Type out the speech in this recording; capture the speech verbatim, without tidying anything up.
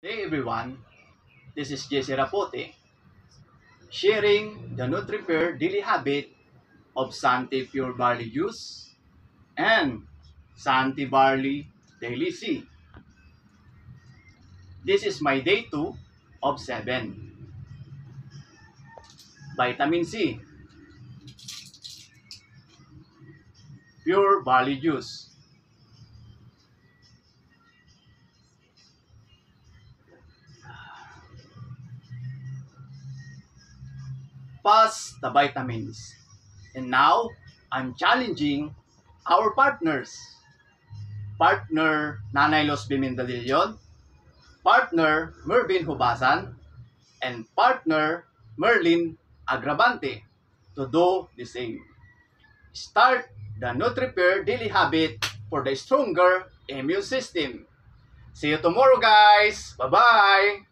Hey everyone, this is Jesse Rapote, sharing the NutriPait daily habit of Santi Pure Barley Juice and Santi Barley Daily C. This is my day two of seven. Vitamin C, Pure Barley Juice. Pass the vitamins. And now, I'm challenging our partners. Partner Nanay Los Bimindalilyon, partner Mervin Hubasan, and partner Merlin Agravante to do the same. Start the NutriPait daily habit for the stronger immune system. See you tomorrow, guys. Bye-bye.